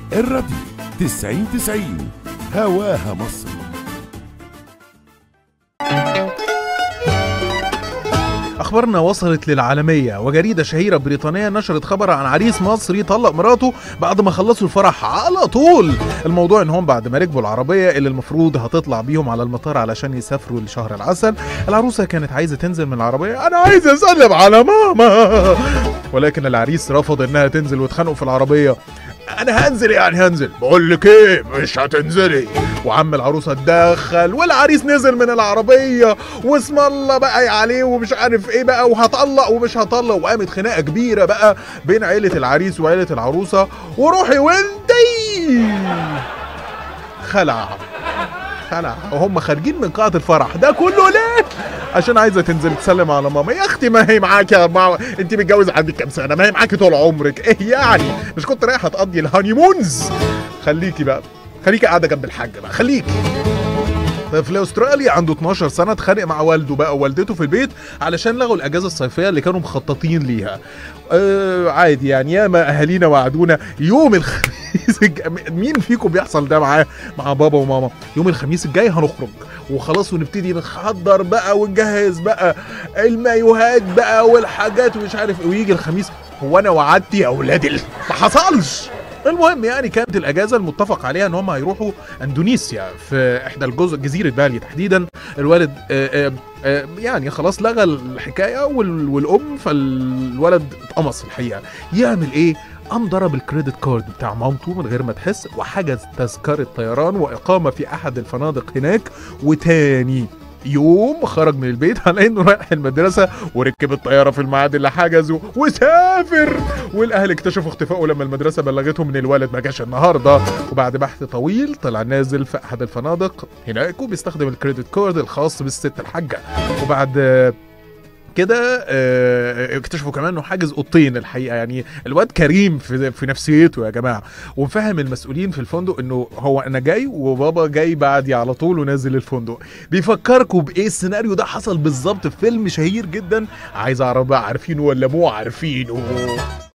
الراديو 90 هواها مصر. أخبارنا وصلت للعالمية، وجريدة شهيرة بريطانية نشرت خبر عن عريس مصري طلق مراته بعد ما خلصوا الفرح على طول. الموضوع إنهم بعد ما ركبوا العربية اللي المفروض هتطلع بيهم على المطار علشان يسافروا لشهر العسل، العروسة كانت عايزة تنزل من العربية، أنا عايزة أسلم على ماما، ولكن العريس رفض إنها تنزل واتخانقوا في العربية. انا هنزل يعني هنزل، بقول لك ايه مش هتنزلي. وعم العروسه اتدخل والعريس نزل من العربيه واسم الله بقى عليه ومش عارف ايه بقى، وهطلق ومش هطلق، وقامت خناقه كبيره بقى بين عيله العريس وعيله العروسه. وروحي وانتي خلع وهم خارجين من قاعه الفرح ده كله ليه؟ عشان عايزه تنزل تسلم على ماما. يا اختي ما هي معاكي انت متجوزه عندك كام سنه؟ ما هي معاكي طول عمرك، ايه يعني؟ مش كنت رايحه تقضي الهانيمونز؟ خليكي قاعده جنب الحاج بقى، خليكي. طفل استرالي عنده 12 سنه اتخانق مع والده بقى ووالدته في البيت علشان لغوا الاجازه الصيفيه اللي كانوا مخططين ليها. عادي يعني، ياما اهالينا وعدونا يوم الخميس مين فيكم بيحصل ده مع بابا وماما؟ يوم الخميس الجاي هنخرج وخلاص ونبتدي نحضر بقى ونجهز بقى المايوهات بقى والحاجات ومش عارف ايه، ويجي الخميس هو انا وعدت يا اولاد ما حصلش. المهم يعني كانت الاجازه المتفق عليها ان هم هيروحوا اندونيسيا في احدى جزيره بالي تحديدا. الوالد يعني خلاص لغى الحكايه والام، فالولد اتقمص الحقيقه. يعمل ايه؟ قام ضرب الكريدت كارد بتاع مامته من غير ما تحس، وحجز تذكره طيران واقامه في احد الفنادق هناك، وتاني يوم خرج من البيت على انه رايح المدرسه وركب الطياره في الميعاد اللي حجزه وسافر. والاهل اكتشفوا اختفائه لما المدرسه بلغتهم ان الولد ما جاش النهارده. وبعد بحث طويل طلع نازل في احد الفنادق هناك وبيستخدم الكريدت كارد الخاص بالست الحاجه. وبعد كده اكتشفوا كمان انه حاجز اوضتين. الحقيقه يعني الواد كريم في نفسيته يا جماعه، ومفهم المسؤولين في الفندق انه هو انا جاي وبابا جاي بعدي على طول ونازل الفندق. بيفكركم بايه السيناريو ده؟ حصل بالظبط في فيلم شهير جدا، عايز اعرف بقى عارفينه ولا مو عارفينه؟